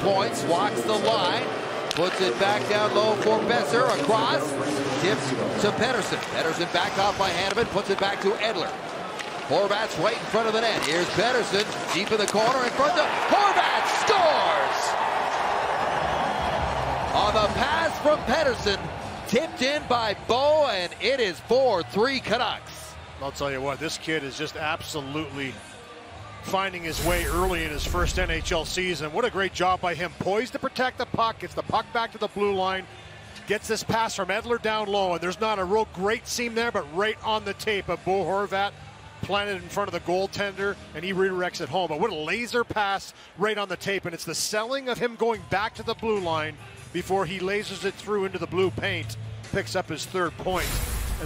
points, walks the line, puts it back down low for Boeser, across, tips to Pettersson. Pettersson backed off by Hanneman, puts it back to Edler. Horvat's right in front of the net. Here's Pettersson, deep in the corner, in front of Horvat, scores! On the pass from Pettersson, tipped in by Bo, and it is 4-3 Canucks. I'll tell you what, this kid is just absolutely finding his way early in his first NHL season. What a great job by him. Poised to protect the puck, gets the puck back to the blue line, gets this pass from Edler down low, and there's not a real great seam there, but right on the tape of Bo Horvat, planted in front of the goaltender, and he redirects it home. But what a laser pass right on the tape, and it's the selling of him going back to the blue line before he lasers it through into the blue paint, picks up his third point.